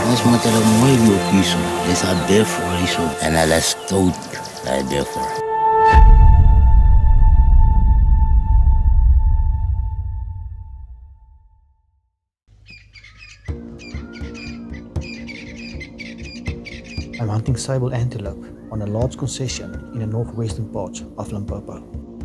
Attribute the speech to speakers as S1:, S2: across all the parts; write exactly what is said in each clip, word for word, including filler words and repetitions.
S1: Ons moet hulle mooi loop hierso. Dis al daarvoor hierso. En hulle is stout daar daarvoor.
S2: I'm hunting sable antelope on a large concession in the northwestern part of Limpopo.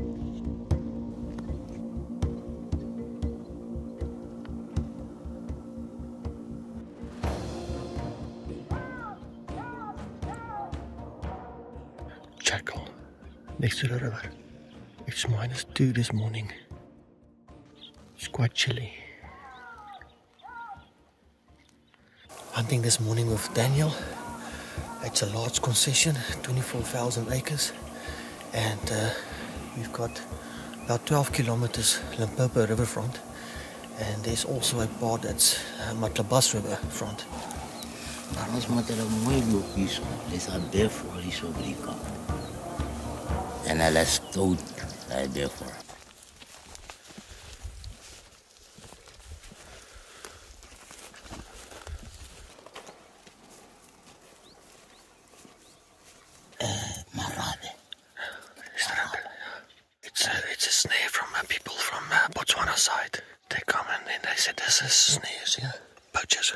S3: Testicle next to the river. It's minus two this morning. It's quite chilly. Hunting this morning with Daniel. It's a large concession, twenty-four thousand acres, and uh, we've got about twelve kilometers Limpopo riverfront, and there's also a part that's uh, Matlabas riverfront.
S1: Maar ons moet hulle mooi loop hierso. Dis al daarvoor hierso by die kant. En hulle is stout daar daarvoor.
S3: It's a, it's a snare from uh, people from uh, Botswana side. They come and then they said this is snares, yeah, poachers.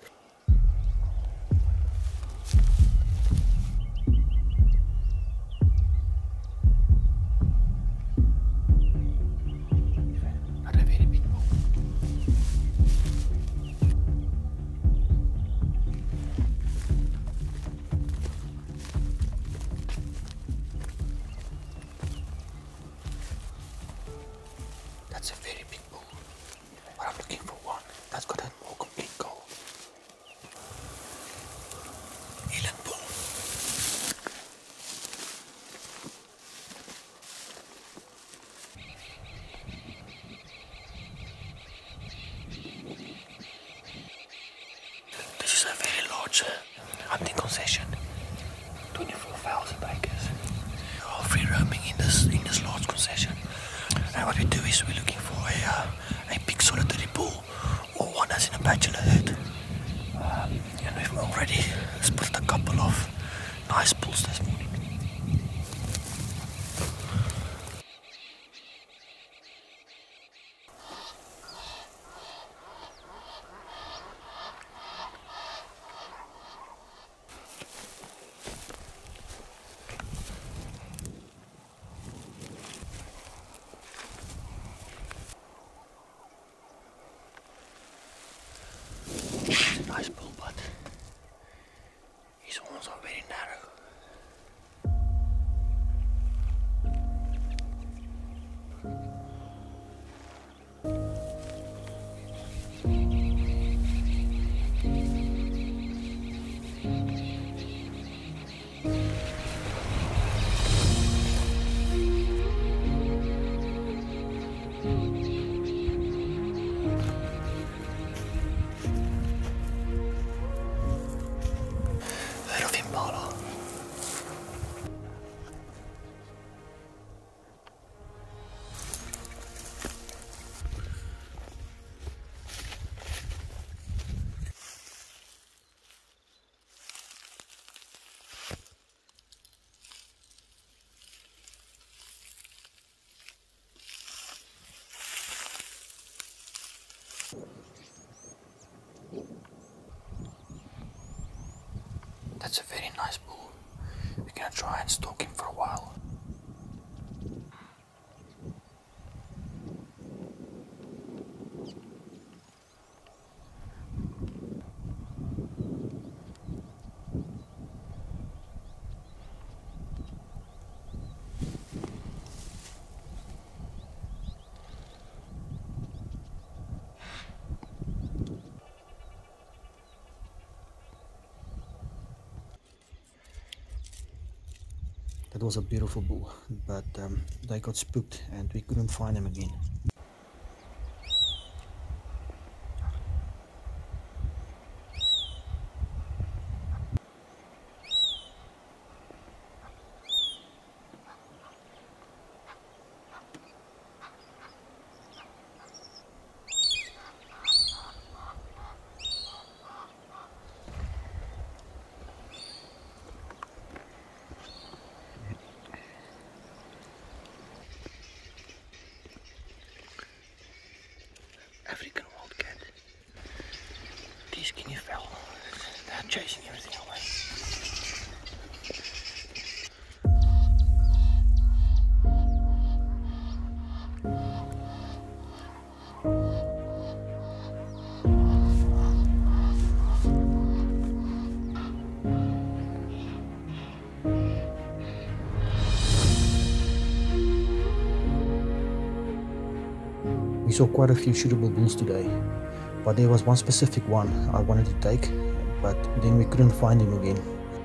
S3: That's a very big bull, but I'm looking for one that's got a more complete goal. Eland bull. This is a very large hunting concession, twenty-four thousand acres. We're all free roaming in this in this large concession. And what we do is we're looking for a, uh, a big solitary bull or one that's in a bachelor herd. Um, and we've already spotted a couple of nice bulls this morning. Nice bull, but his horns are very narrow. That's a very nice bull. We're gonna try and stalk him for a while.
S2: That was a beautiful bull, but um, they got spooked and we couldn't find them again.
S3: these guinea fowl. They're chasing everything away.
S2: We saw quite a few shootable bulls today, but there was one specific one I wanted to take, but then we couldn't find him again.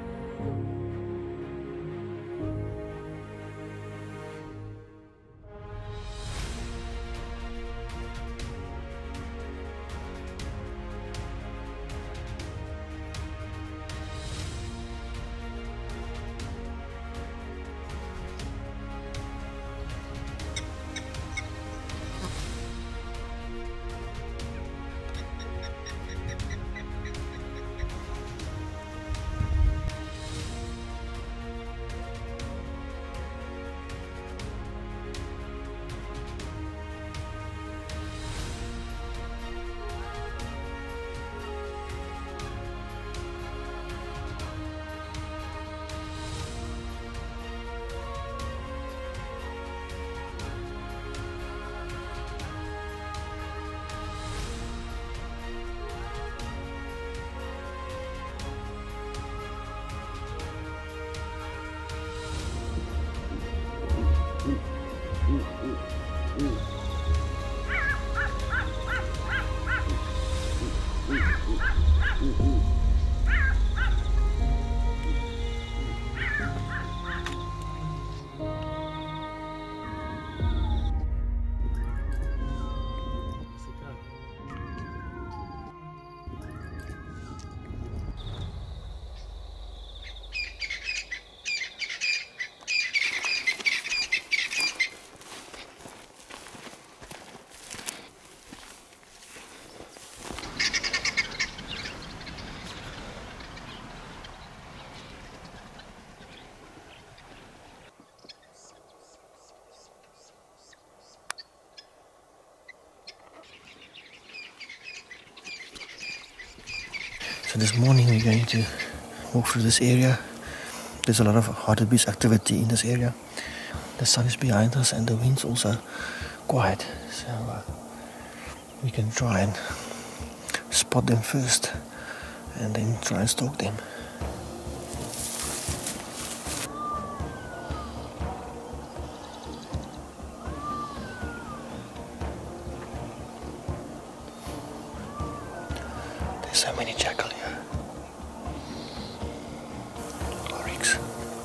S3: So this morning we're going to walk through this area. There's a lot of hartebeest activity in this area. The sun is behind us and the wind's also quiet. So uh, we can try and spot them first and then try and stalk them. There's so many jackal here. Oryx.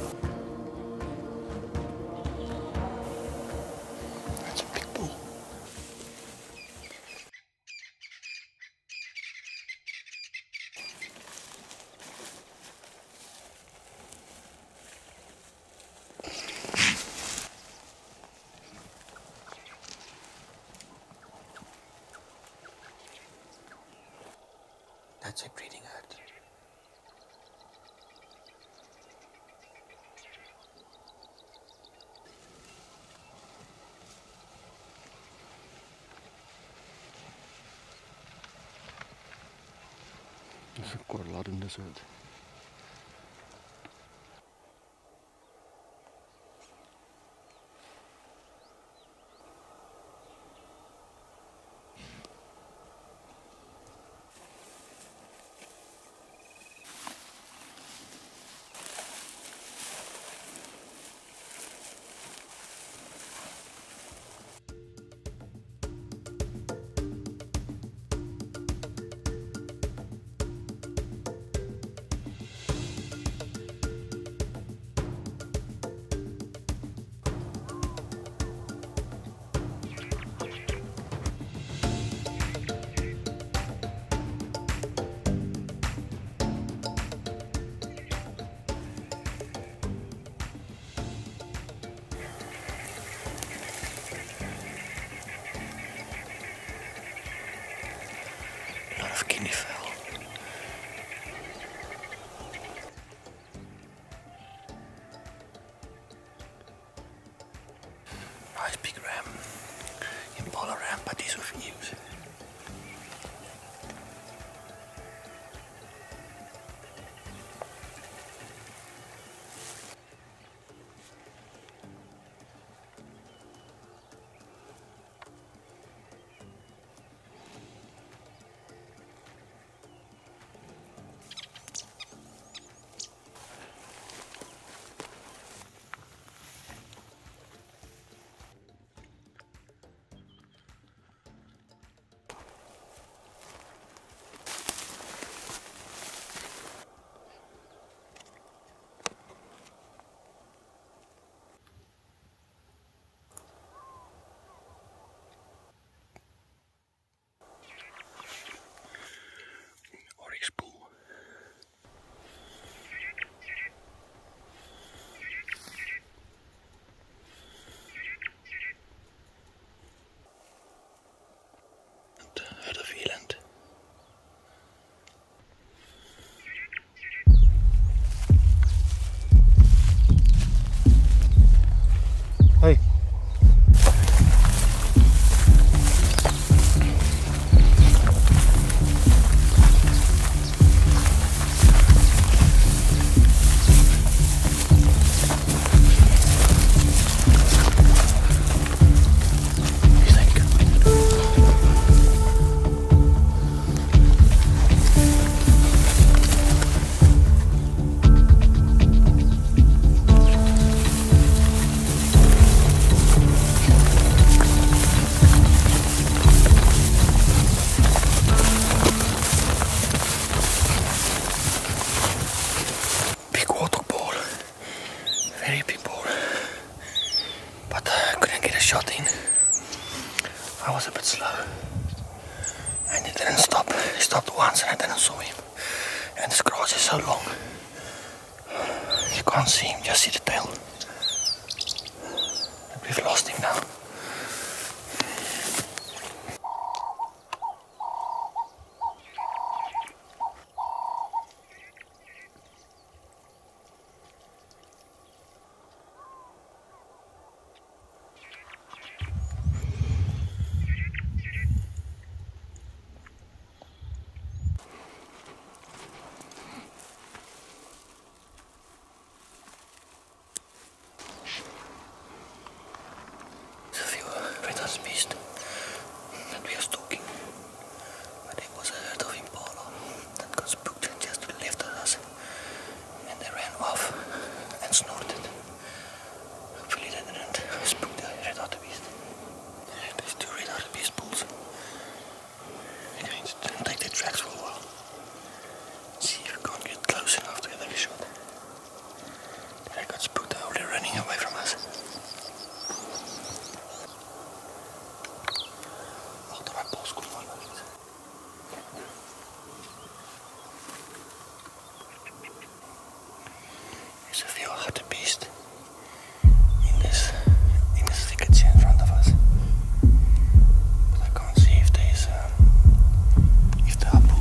S3: That's a big bull. That's a breeding herd. There's quite a lot in this herd. A lot of guinea fowl. Nice big ram. Impala ram, but these with ewes. big warthog ball. Very big ball. But I couldn't get a shot in. I was a bit slow. And he didn't stop. He stopped once and I didn't saw him. And this grass is so long. You can't see him, just see the tail. And we've lost him now. Beast that we are stalking, but it was a herd of impala that got spooked just to the left of us, and they ran off and snorted. Hopefully they didn't spook the red hartebeest. There's two red hartebeest bulls. We're going to take their tracks for a while. See if we can't get close enough to get a shot. They got spooked, they're already running away from us. There's a few hartebeest in this in this thicket here in front of us, but I can't see if there's um, if there are bulls.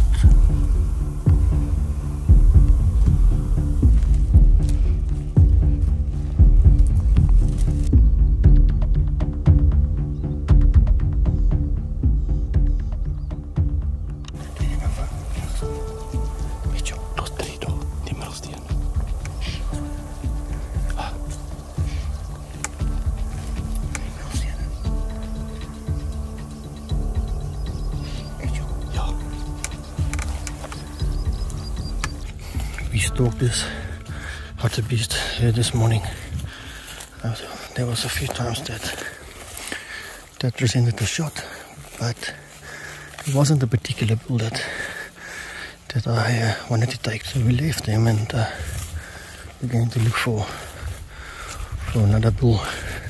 S3: We stalked this hartebeest here this morning. Uh, there was a few times that that presented a shot, but it wasn't a particular bull that that I uh, wanted to take. So we left him and uh, we're going to look for for another bull.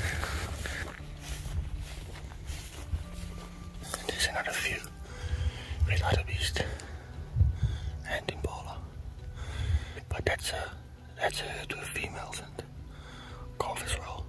S3: There's another few red hartebeest and impala. But that's a that's a herd with females and calf as well.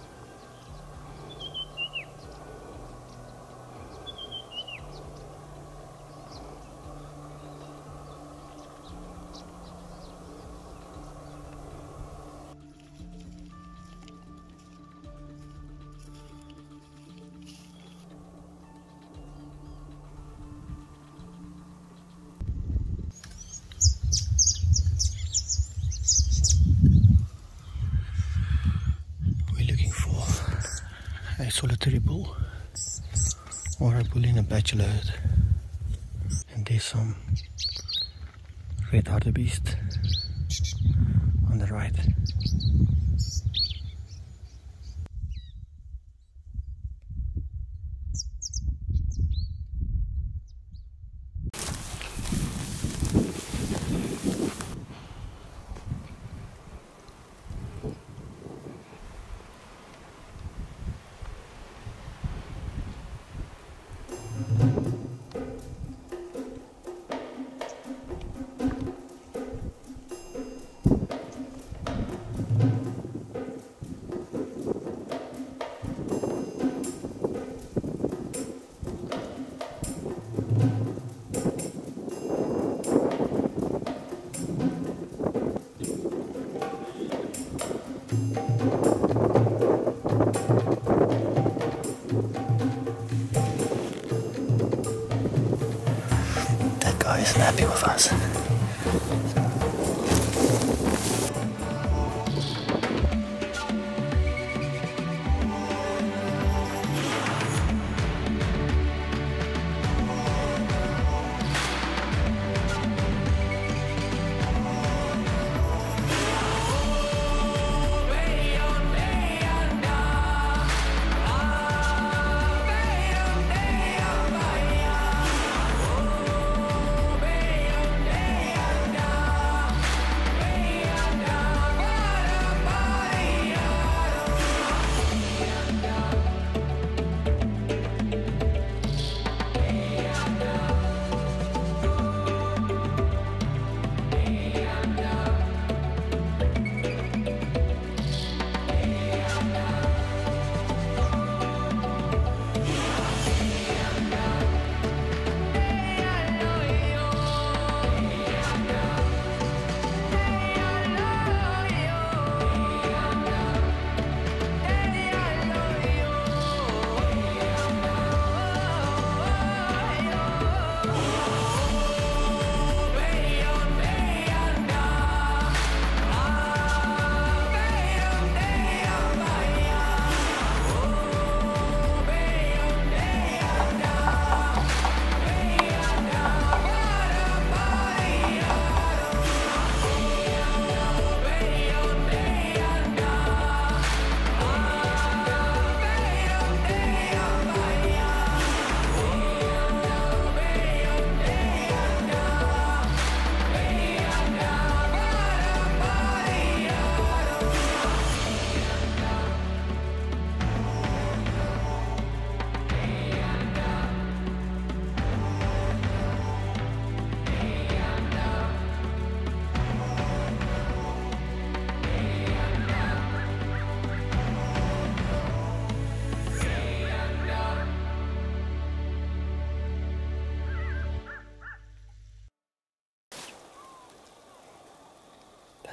S3: A solitary bull or a bull in a bachelor herd, and there's some red hartebeest on the right. Isn't happy with us.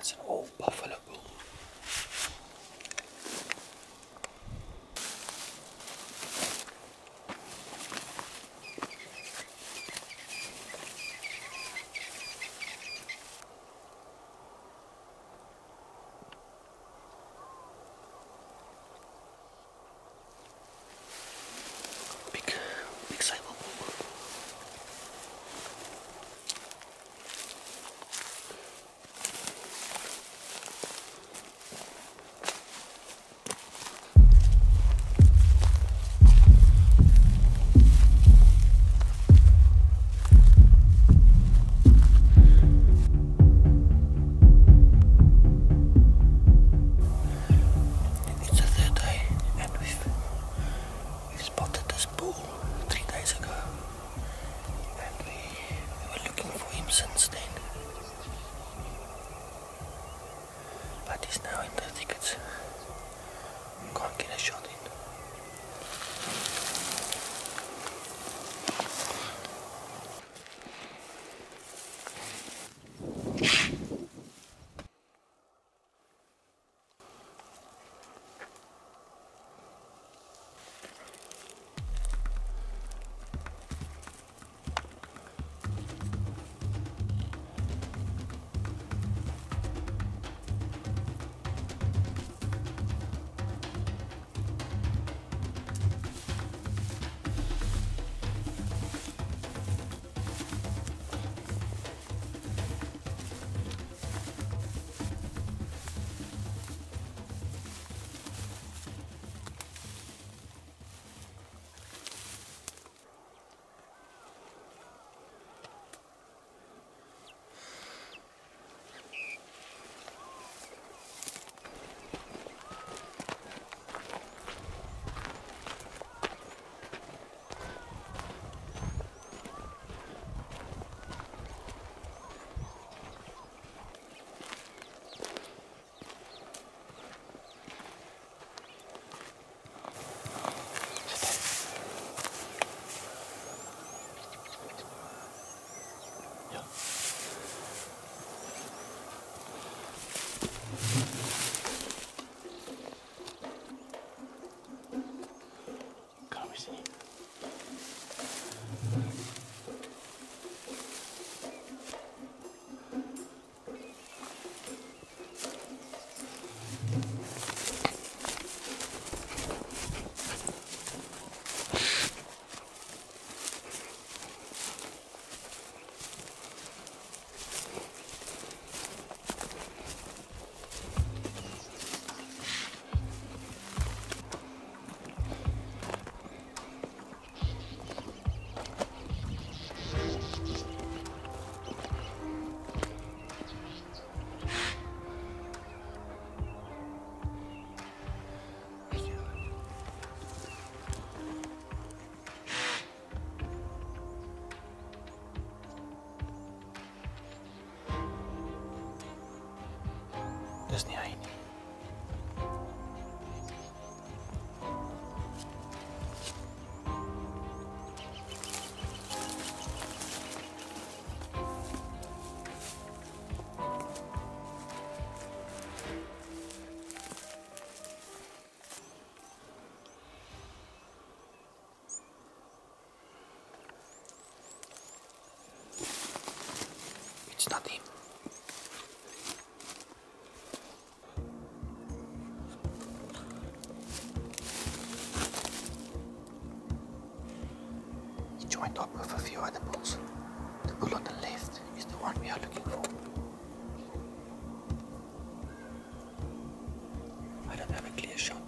S3: That's an old buffalo bull. Big, big sable bull. It's the third day, and we've we've spotted this bull three days ago, and we, we were looking for him since then. But he's now in the thickets. Can't get a shot in. Can't we see? Dis nie hy nie. It's not him. Joined up with a few other bulls. The bull on the left is the one we are looking for. I don't have a clear shot.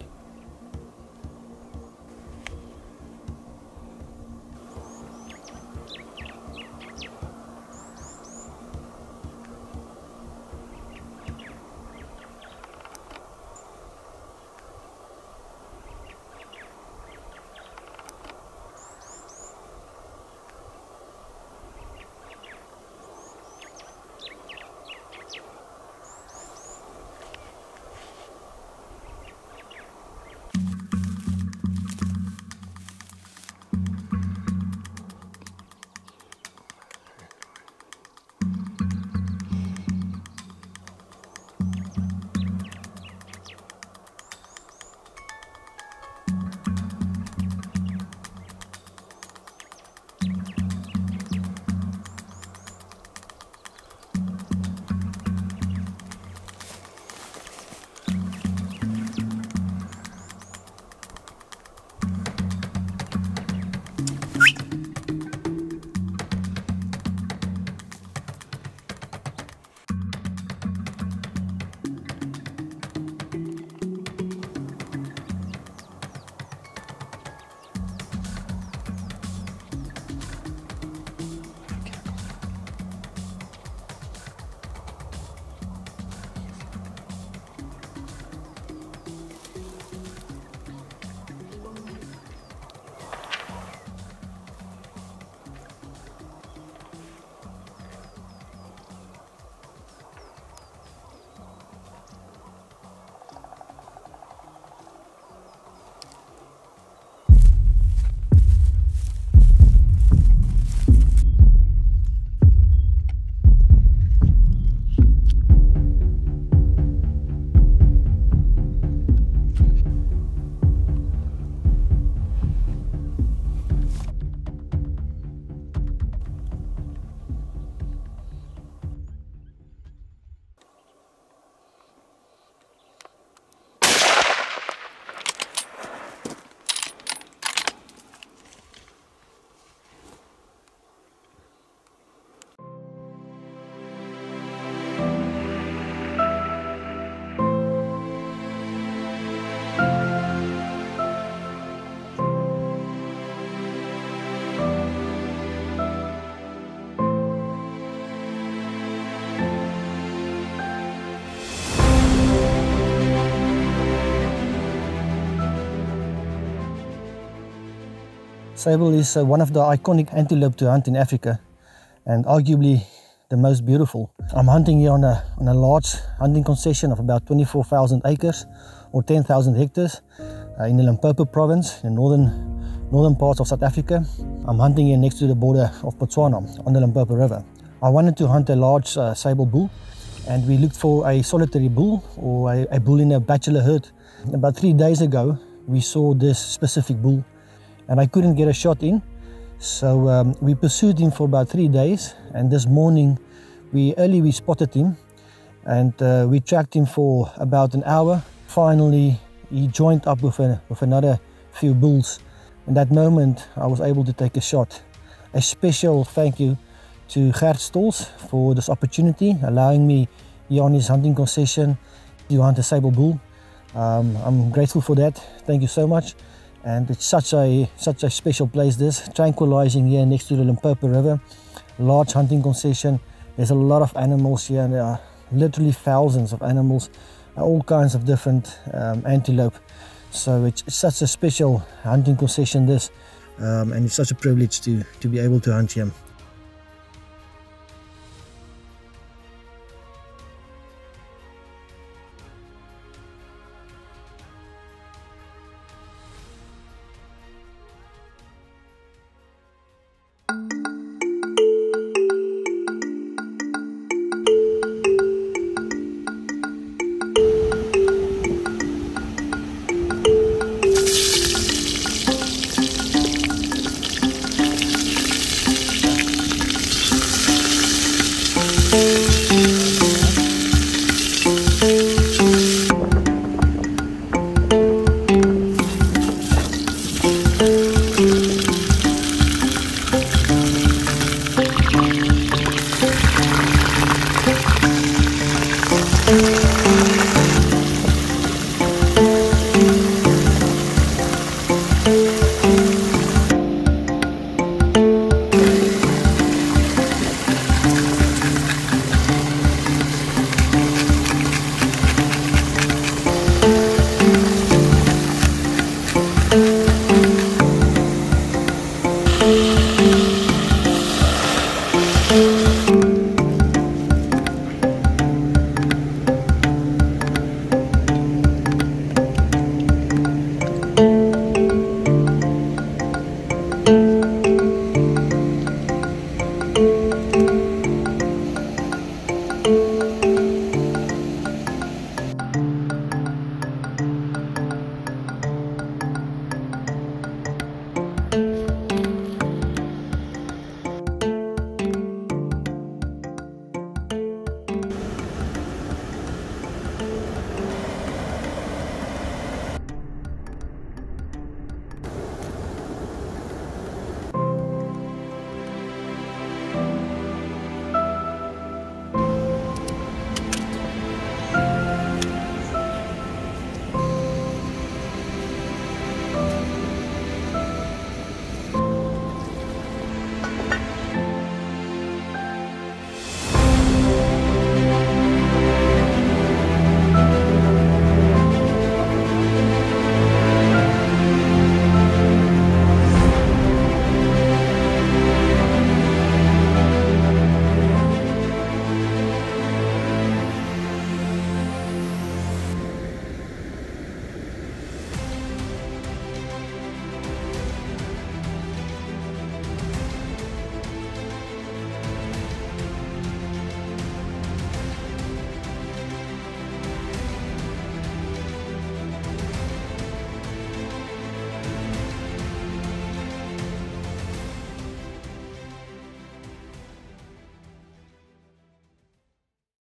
S2: Sable is uh, one of the iconic antelope to hunt in Africa, and arguably the most beautiful. I'm hunting here on a, on a large hunting concession of about twenty-four thousand acres or ten thousand hectares uh, in the Limpopo province in northern, northern parts of South Africa. I'm hunting here next to the border of Botswana on the Limpopo River. I wanted to hunt a large uh, sable bull, and we looked for a solitary bull or a, a bull in a bachelor herd. About three days ago we saw this specific bull, and I couldn't get a shot in, so um, we pursued him for about three days, and this morning we early we spotted him, and uh, we tracked him for about an hour. Finally he joined up with, a, with another few bulls. In that moment I was able to take a shot. A special thank you to gsstols for this opportunity, allowing me here on his hunting concession to hunt a sable bull. Um, I'm grateful for that. Thank you so much. And it's such a such a special place, this, tranquilizing here next to the Limpopo River. Large hunting concession. There's a lot of animals here, and there are literally thousands of animals, all kinds of different um, antelope. So it's, it's such a special hunting concession, this, um, and it's such a privilege to, to be able to hunt here.
S4: Thank you.